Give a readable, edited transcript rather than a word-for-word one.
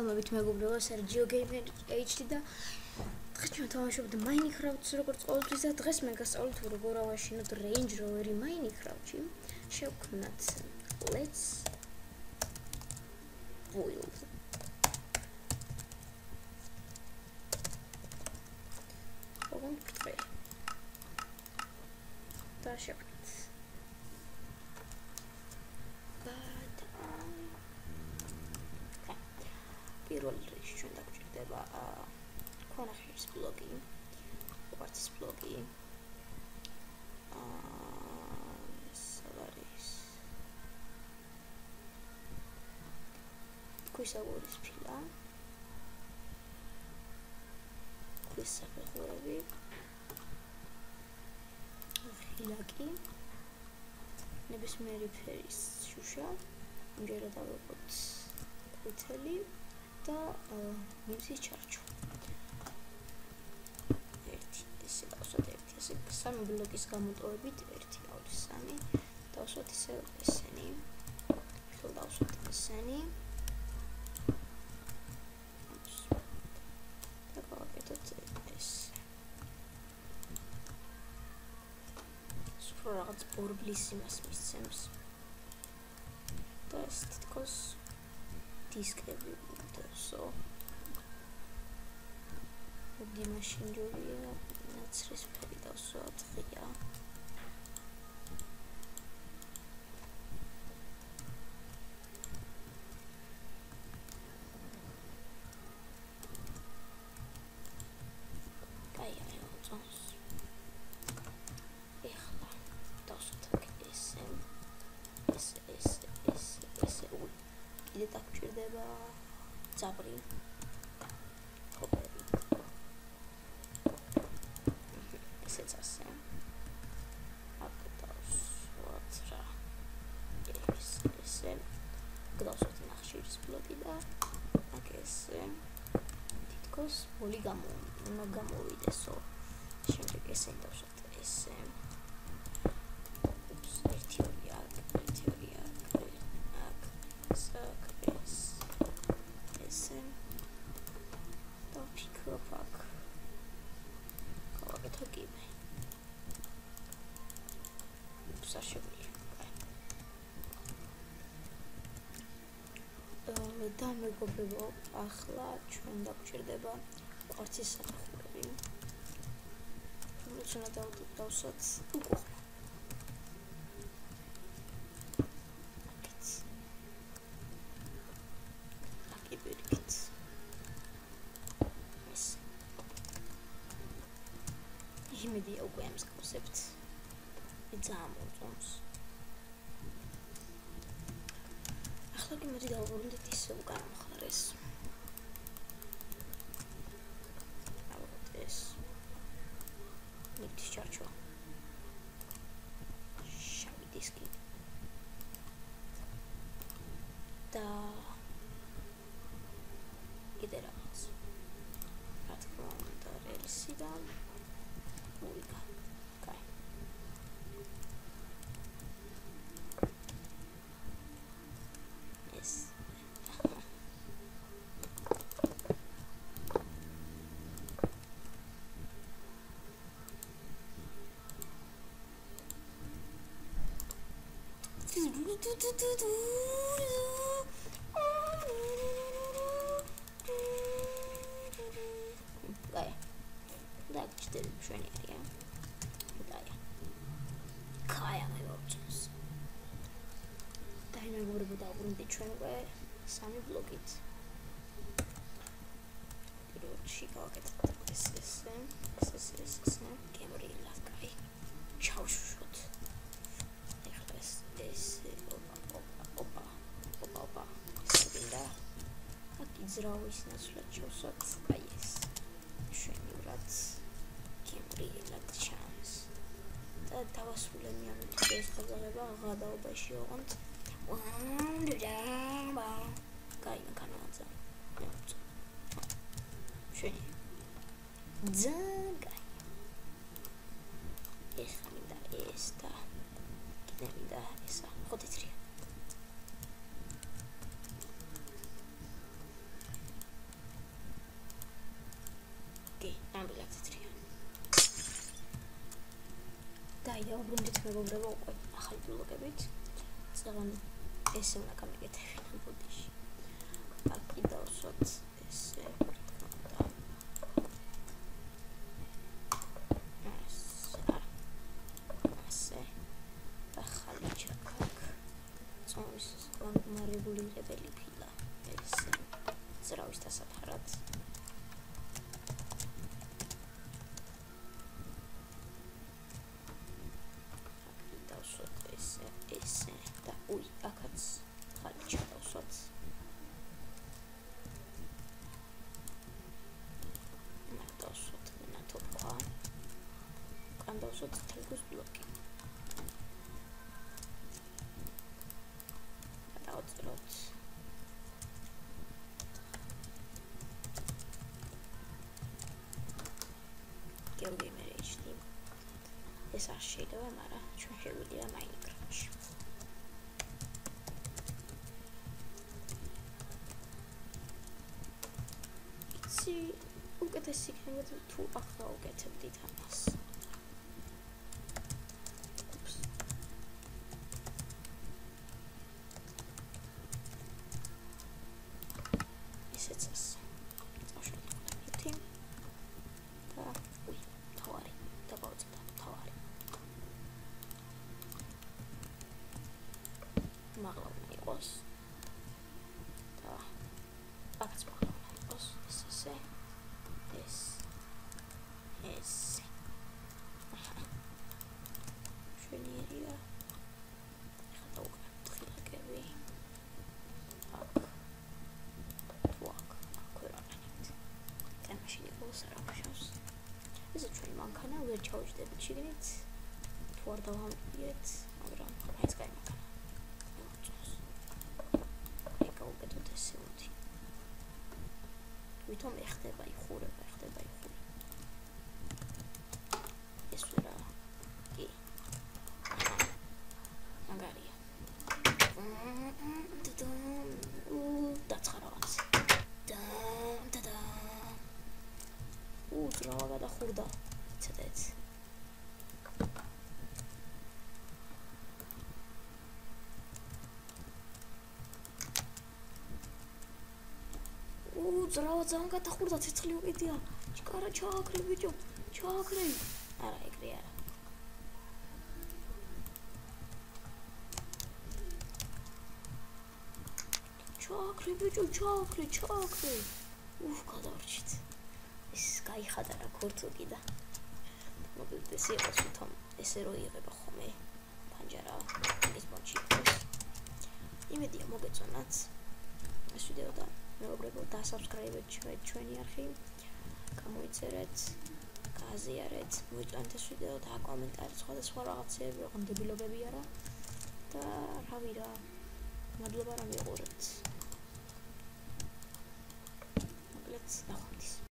მოგესალმებით მეგობრებო, სერჯიო გეიმერ HD და დღეს ჩვენ თამაშობთ Minecraft-ს როგორც ყოველთვის და დღეს მე გასწავლით როგორ ავაშენოთ Range Rover-ი Minecraft-ში. შევქმნათ Let's build. ოღონდ ფრთხილი. და შევქმნათ. პირველ რიგში ჩვენ დაგვჭირდება ქონახის ბლოგი, კვარცის ბლოგი, სოლარის, ქვისაგურის ფილა, ქვის საფეხურები, ღილაკი, ნებისმიერი ფერის შუშა, ამჯერად ავიღოთ ყვითელი და მივზის ჩარჩო. ერთი ესე დავსვათ ერთი ესე სამი ბლოკის გამოტოვებით ერთი ავლის სამი დავსვათ ისე ესენი ხელ დავსვათ ესენი და გავაკეთოთ ეს სულ რაღაც ბორბლის იმას მისცემს და ეს თითქოს დისკები so the machine jolly that's respect also ღია კაია ძონს ეხლა დავსვათ ეს კიდე დაგჭირდება ძაბრი ხოპერი ესეც ასე აკეთავს რა ესე გდავსოთ ნახშირის ბლოკი და აქ ესე თითქოს ბოლი გამოვიდესო შემდეგ ესე დავსვათ ესე ერთი ორი აქ და მეგობრებო, ახლა ჩვენ დაგვჭირდება კვარცის საფეხურები. რომელიც უნდა დავსვათ უკუღმა. აკი პირიქით. ეს. იმედია უკვე ამსკავსებთ. ძალიან მოწონს. ახლა მოდი დავუბრუნდეთ ისე უკან მხარეს. ეს ნიკის ჩარჩო. შავი დისკი. და კიდე რაღაც. რა თქმა უნდა, რელსი და მოვიდა. კაი. Da gidelim şöyle ya. Daya. Kaya yapacağız. Dayna grubu da bunu geçen ve sami blogit. Diroçi kaget. Ses. Kemri lakay. Çavşut. Opa. Sibinda. Akizravis nasıl çözsek kayes. Şöyle Kemri lakchans. Da tavasulemi amtses qazareba ghadaobashi oqont. Wandaba. Kayna kanadza. Şöyle. Zagay. Esxaminda esta. Kidaminda esa. Xoditri. ნამდვილად თეთრია. დაიდაუბრუნდით მეგობრებო უკვე ახალი ბლოგებით. წაღან ესე უნდა გამიგეთები ნამდვილში. აქ კიდევსოთ ესე მარეგულირებელი ფილა ეს ზრავის დასაფარად დავსვათ ესე და უი აქაც ხალი ჩავსვათ დავსვათ ნათოფქვა უკან დავსვათ თელგუს ბლოკი დავწეროთ GeoGamer HD ეს არ შეიძლება, მაგრამ ჩვენ შევიდია Minecraft-ში. იცი, უკეთესი იქნება თუ აქ გავუკეთებდით ამას. მაღლა იყოს და აქაც მაღლა იყოს ესე შვენიერია ახლა დავუკრავთ ხილაკები აქ ვაკ მაშინ იყოს არაფერს ესე ჩვენი მანქანა ვერ ჩავიჯდებით შიგნით თუ არ დავამტკიეთ მაგრამ მაინც გაიმანქანა ვითომ ეხდება იხურება ეს ვერა კი მაგარია დაცხარავაც ძრავა გადახურდა ცადეთ ძრავა ძალიან გადახურდა ცეცხლი უკიდია ჩკარა ჩააქრე ბიჭო ჩააქრე არა ეგრე არა ჩააქრე ბიჭო ჩააქრე გადავრჩით ეს გაიხადა რა ქორწილი და მოკლედ ეს იყოს თვითონ ესე რო იღება ხოლმე პანჯარა ის ბონჩი იმედია მოგეწონათ ეს ვიდეო და მეგობრებო დასაბსკრაიბეთ ჩვენი არხი გამოიწერეთ გააზიარეთ მოიწონეთ ეს ვიდეო და კომენტარი სხვადასხვა რაღაცეები ოღონდ დებილობები არა და რავი რა მადლობა რომ მიყურებთ მოკლედ ნახვამდის